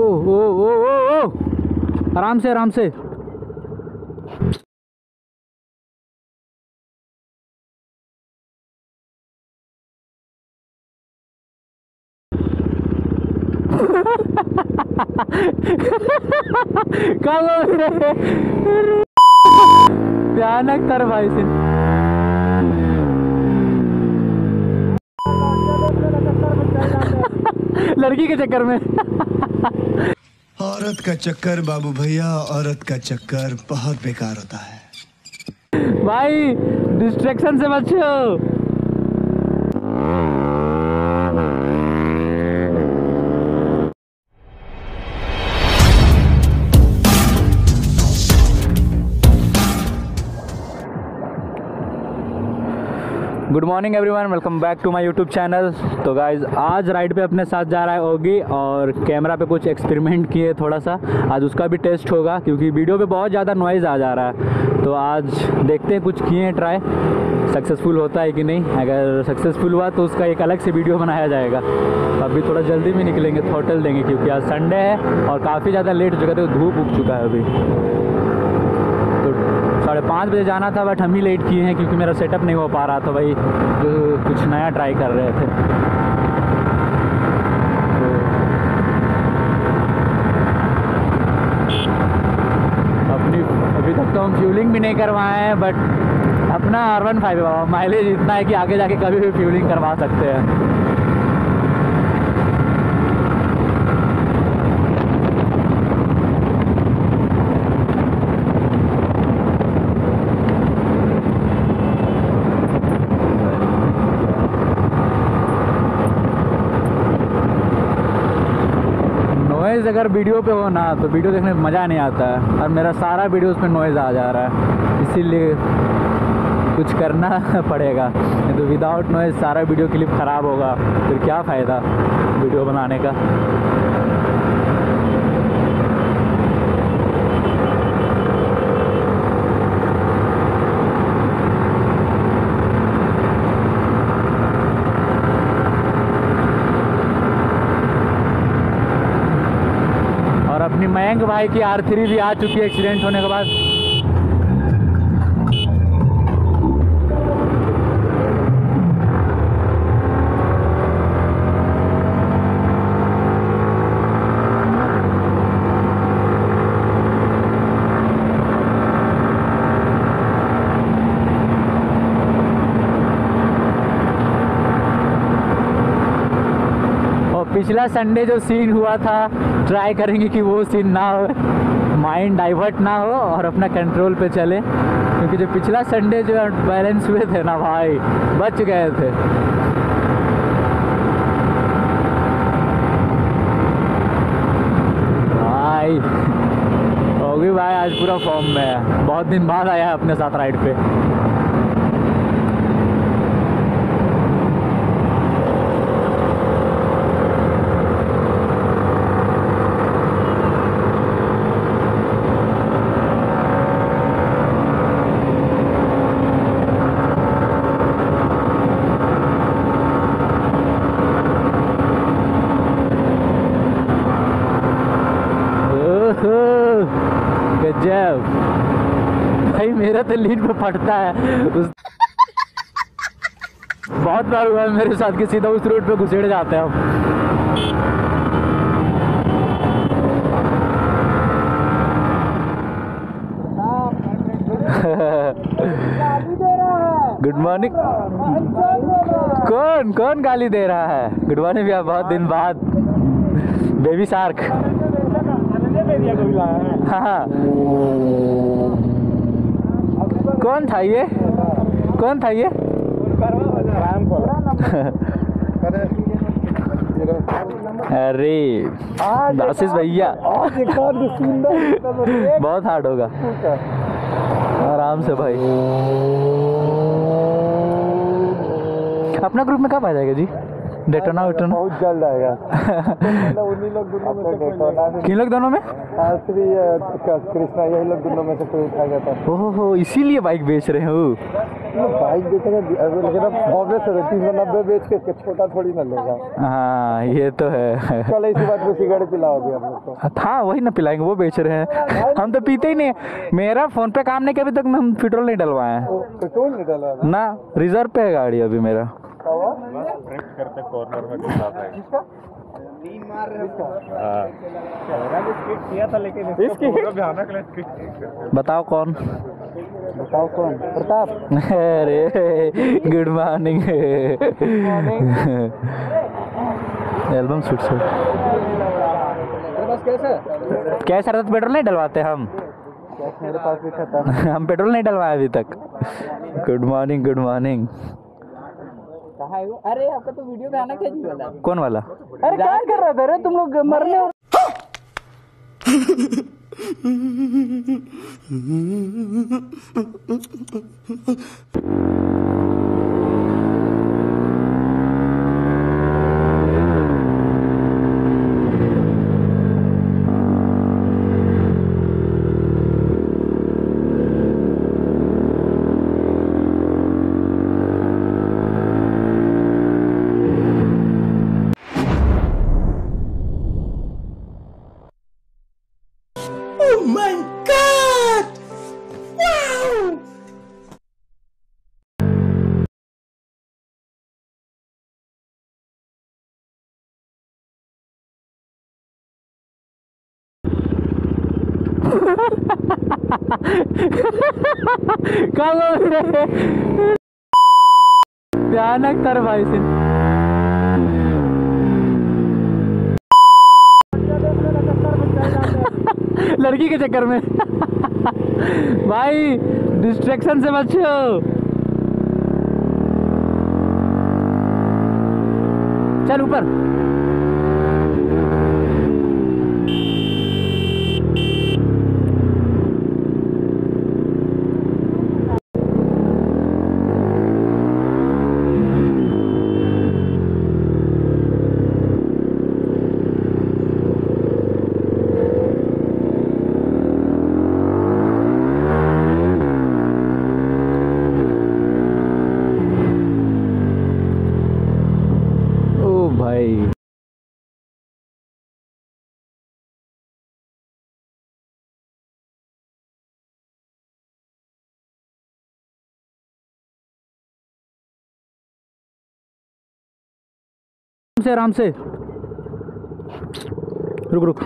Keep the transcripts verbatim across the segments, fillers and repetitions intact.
ओ ओ ओ ओ आराम से आराम से। कब भयानक तर भाई से। लड़की के चक्कर में। औरत का चक्कर बाबू भैया, औरत का चक्कर बहुत बेकार होता है भाई। डिस्ट्रैक्शन से बचो। Good morning everyone, welcome back to my YouTube channel. तो गाइज़ आज राइड पे अपने साथ जा रहा है ओगी, और कैमरा पे कुछ एक्सपेरिमेंट किए थोड़ा सा। आज उसका भी टेस्ट होगा क्योंकि वीडियो पे बहुत ज़्यादा नॉइज़ आ जा रहा है। तो आज देखते हैं, कुछ किए हैं ट्राई, सक्सेसफुल होता है कि नहीं। अगर सक्सेसफुल हुआ तो उसका एक अलग से वीडियो बनाया जाएगा। अभी थोड़ा जल्दी में निकलेंगे, थ्रॉटल देंगे क्योंकि आज संडे है और काफ़ी ज़्यादा लेट हो चुका था, धूप उग चुका है अभी। साढ़े पाँच बजे जाना था बट हम ही लेट किए हैं क्योंकि मेरा सेटअप नहीं हो पा रहा था भाई, तो कुछ नया ट्राई कर रहे थे। तो अपनी अभी तक तो हम फ्यूलिंग भी नहीं करवाए हैं, बट अपना आर वन फाइव है, माइलेज इतना है कि आगे जाके कभी भी फ्यूलिंग करवा सकते हैं। अगर वीडियो पे हो ना तो वीडियो देखने में मज़ा नहीं आता है, और मेरा सारा वीडियो उसमें नॉइज़ आ जा रहा है, इसीलिए कुछ करना पड़ेगा। नहीं तो विदाउट नॉइज़ सारा वीडियो क्लिप ख़राब होगा, फिर क्या फ़ायदा वीडियो बनाने का। अपनी मयंक भाई की आर थ्री भी आ चुकी है एक्सीडेंट होने के बाद। पिछला संडे जो सीन हुआ था, ट्राई करेंगे कि वो सीन ना हो, माइंड डाइवर्ट ना हो और अपना कंट्रोल पे चले, क्योंकि जो पिछला संडे जो बैलेंस हुए थे ना भाई, बच गए थे। भाई ओगी भाई आज पूरा फॉर्म में है, बहुत दिन बाद आया है अपने साथ राइड पे। गजब भाई, मेरा तो लीड पे फटता है। उस बहुत बार हुआ है मेरे साथ कि सीधा उस रोड पे घुसेड़ जाते हैं हम। Good morning. कौन कौन गाली दे रहा है? गुड मॉर्निंग भैया, बहुत दिन बाद। Baby shark. हाँ, कौन था ये? कौन था ये? अरे आशीष भैया, बहुत हार्ड होगा। आराम से भाई। अपना ग्रुप में कब आ जाएगा जी? डेटोना वेटोना बहुत जल्द आएगा। उन्हीं लोग दोनों में से कोई, किन लोग दोनों में? श्री कृष्णा, यही लोग दोनों में से कोई उठा जाता है। ओहो हो, इसीलिए बाइक बेच रहे हो? बाइक बेचेंगे लेकिन अब ऑब्वियस है, तीन सौ नब्बे बेच के छोटा थोड़ी ना लेगा। हाँ ये तो है। चल इसी बात पे सिगरेट पिलाओ अभी हम लोग को। हाँ वही ना पिलाएंगे, वो बेच रहे हैं, हम तो पीते ही नहीं। मेरा फोन पे काम नहीं किया अभी तक, मैं हम पेट्रोल नहीं डलवाए हैं। पेट्रोल नहीं डला ना, रिजर्व पे है गाड़ी अभी मेरा। करते कॉर्नर में किया था, लेकिन बताओ कौन? बताओ कौन? प्रताप। अरे गुड मॉर्निंग। एल्बम शूट से कैसा रहता? पेट्रोल नहीं डलवाते हम, मेरे पास भी था। हम पेट्रोल नहीं डलवाए अभी तक। Good morning, good morning. कहाँ है वो? अरे आपका तो वीडियो पे आना चाहिए वाला। कौन वाला? अरे क्या कर रहे थे रे तुम लोग मरने हो? भयानक तर भाई से लड़की के चक्कर में। भाई डिस्ट्रैक्शन से बचो। चल ऊपर। भाई से आराम से रुक रुक।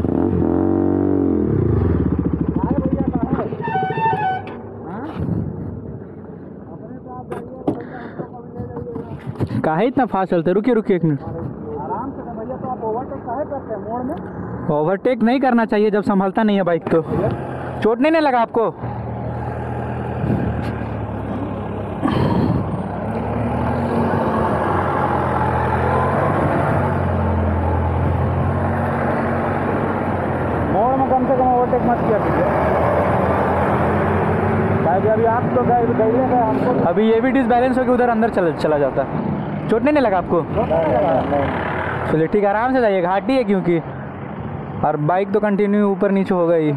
काहे इतना फास्ट चलते? रुकिए रुकिए एक मिनट। आराम से भैया, तो आप ओवरटेक काहे करते हैं मोड़ में? ओवरटेक नहीं करना चाहिए जब संभलता नहीं है बाइक। तो चोट नहीं, नहीं लगा आपको? मोड़ में कम से कम ओवरटेक मत किया कीजिए। अभी आप तो गए गए हमको अभी ये भी डिसबैलेंस होकर उधर अंदर चला चला जाता। चोट नहीं, नहीं लगा आपको? चलिए ठीक है, आराम से जाइए, घाटी है क्योंकि, और बाइक तो कंटिन्यू ऊपर नीचे होगा ही।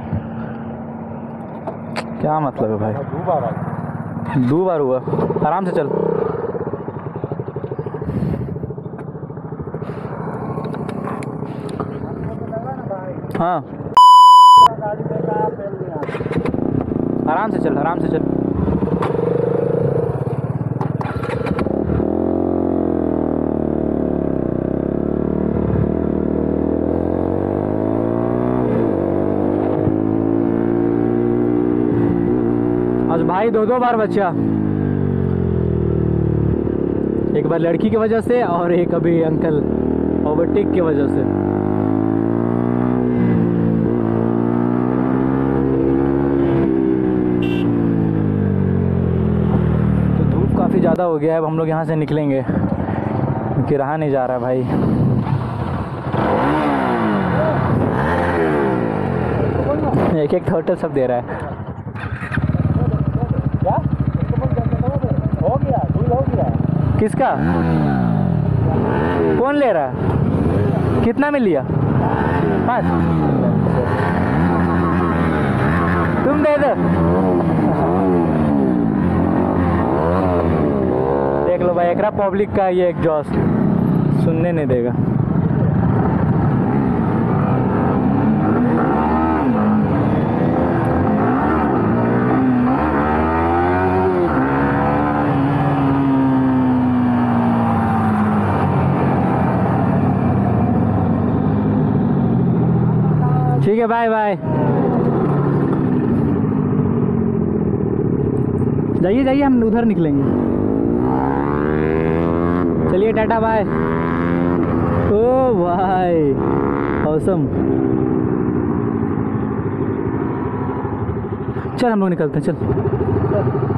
क्या मतलब है भाई? दो बार दो बार हुआ। आराम से चल। हाँ आराम से चल, आराम से चल। आज भाई दो दो बार बचा, एक बार लड़की की वजह से और एक अभी अंकल ओवरटेक की वजह से। तो धूप काफ़ी ज़्यादा हो गया है, अब हम लोग यहाँ से निकलेंगे क्योंकि रहा नहीं जा रहा भाई। एक एक थर्टल सब दे रहा है। क्या हो गया? डील हो गया किसका? कौन ले रहा है? कितना में लिया? पाँच। तुम दे दो। देख लो भाई, एकरा पब्लिक का ये एग्जॉस्ट सुनने नहीं देगा। ठीक है, बाय बाय। जाइए जाइए, हम उधर निकलेंगे। चलिए, टाटा बाय। ओ भाई ऑसम। चल हम लोग निकलते हैं, चल।